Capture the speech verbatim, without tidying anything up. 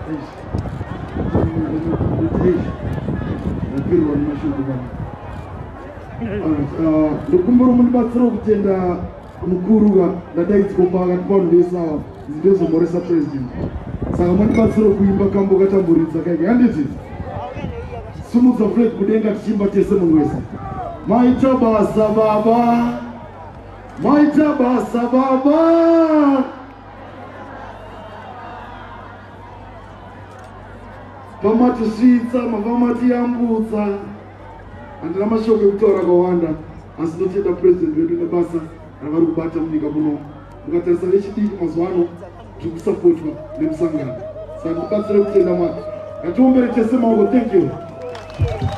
Ndokumbura muri batsiro kugenda mukuruga ndadaitsi kombaga twantu besawa zibezo moresa president saka muri batsiro kuimba kambo katamburidza kake handiti sumuza Fred kudenga tichimba tese munhu wese maita basa baba maita basa baba vamati svitsa mavamati yambutsa handina mashoko ekutaura akawanda asi ndotenda president vedu nebasa ravari kubata munyika muno mukatarisa nechidiki mazuva ano zviri kusapotwa nemusangano saka ndibatsire kutenda mwari ngatiomberechese maoko. Thank you.